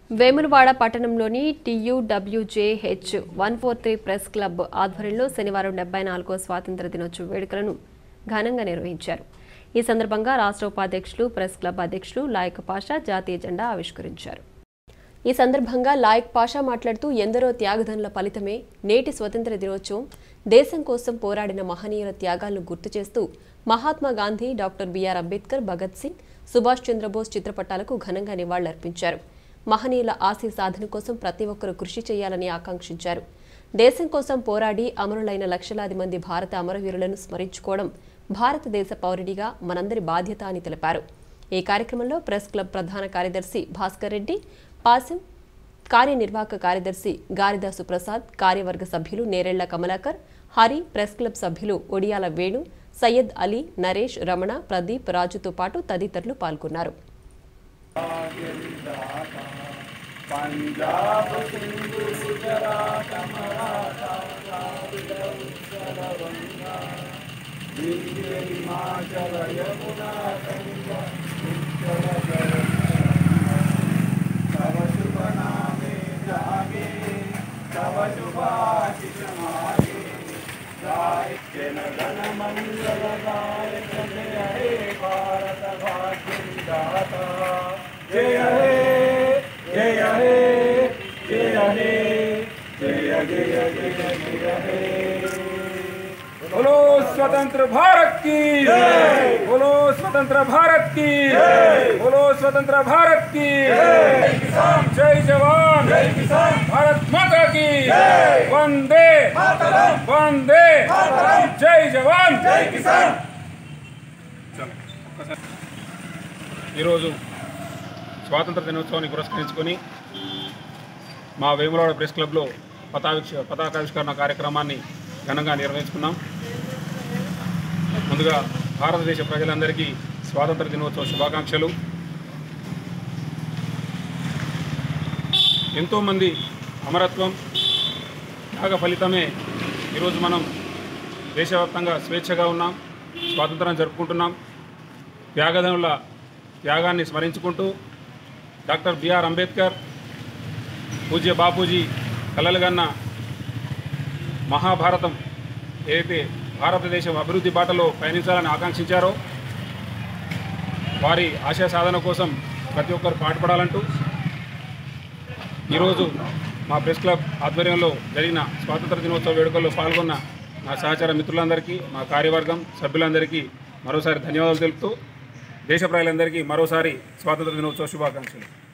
వేములవాడ పట్టణంలోని TUWJH143 press club ఆధ్వర్యంలో శనివారం 74వ స్వాతంత్ర్య దినోత్సవ వేడుకలను ఘనంగా నిర్వహించారు. ఈ సందర్భంగా రాష్ట్ర ఉపాధ్యక్షులు, ప్రెస్ క్లబ్ అధ్యక్షులు లాయక్ పాషా జాతీయ జెండా ఆవిష్కరించారు. ఈ సందర్భంగా లాయక్ పాషా మాట్లాడుతూ ఎందరో త్యాగధనుల ఫలితమే నేటి స్వతంత్ర దినోత్సవం. దేశం కోసం పోరాడిన మహనీయుల త్యాగాలను గుర్తు చేస్తూ మహాత్మా గాంధీ, డాక్టర్ బిఆర్ అంబేద్కర్, భగత్ సింగ్, సుభాష్ చంద్రబోస్ చిత్రపటాలకు ఘనంగా నివాళులర్పించారు. మహనీయుల ఆశయ సాధన కోసం ప్రతి ఒక్కరూ కృషి చేయాలని ఆకాంక్షించారు. దేశం కోసం పోరాడి అమరులైన లక్షలాది మంది భారత అమరవీరులను స్మరించుకోవడం భారతదేశ పౌరుడిగా మనందరి బాధ్యత అని తెలిపారు. ఈ కార్యక్రమంలో ప్రెస్ క్లబ్ ప్రధాన కార్యదర్శి భాస్కర్ రెడ్డి, పాసిం, కార్యనిర్వాహక కార్యదర్శి గారిదాసు ప్రసాద్, కార్యవర్గ సభ్యులు నేరెళ్ల కమలాకర్, హరి, ప్రెస్ క్లబ్ సభ్యులు ఒడియాల వేణు, సయ్యద్ అలీ, నరేష్, రమణ, ప్రదీప్, రాజుతో పాటు తదితరులు పాల్గొన్నారు. पंजाब सिंधु गुजरात मराठा गंगा विंध्य हिमाचल यमुना गंगा उत्कल तव शुभ नामे जागे तव शुभाशिष मागे गाय जन गण मंगल गायक जय हे भारत भाग्य विधाता जय हे जय हे जय हे जय जय जय जय हे। बोलो स्वतंत्र भारत की जय, बोलो स्वतंत्र भारत की जय, बोलो स्वतंत्र भारत की जय। जय जवान जय किसान, भारत माता की जय, वंदे मातरम वंदे मातरम, जय जवान जय किसान। స్వాతంత్ర దినోత్సవాన్ని పురస్కరించుకొని మా వేములవాడ ప్రెస్ క్లబ్లో పతాకావిష్కరణ కార్యక్రమాన్ని ఘనంగా నిర్వహించుకున్నాం. ముందుగా భారతదేశ ప్రజలందరికీ స్వాతంత్ర దినోత్సవ శుభాకాంక్షలు. ఎంతోమంది అమరత్వం, త్యాగ ఫలితమే ఈరోజు మనం దేశవ్యాప్తంగా స్వేచ్ఛగా ఉన్నాం, స్వాతంత్రం జరుపుకుంటున్నాం. త్యాగధనుల త్యాగాన్ని స్మరించుకుంటూ డాక్టర్ బిఆర్ అంబేద్కర్, పూజ్య బాపూజీ కలలుగన్న మహాభారతం ఏదైతే భారతదేశం అభివృద్ధి బాటలో పయనించాలని ఆకాంక్షించారో వారి ఆశయ సాధన కోసం ప్రతి ఒక్కరు పాటుపడాలంటూ ఈరోజు మా ప్రెస్ క్లబ్ ఆధ్వర్యంలో జరిగిన స్వాతంత్ర దినోత్సవ వేడుకల్లో పాల్గొన్న నా సహచర మిత్రులందరికీ, మా కార్యవర్గం సభ్యులందరికీ మరోసారి ధన్యవాదాలు తెలుపుతూ దేశ ప్రజలందరికీ మరోసారి స్వాతంత్ర దినోత్సవ శుభాకాంక్షలు.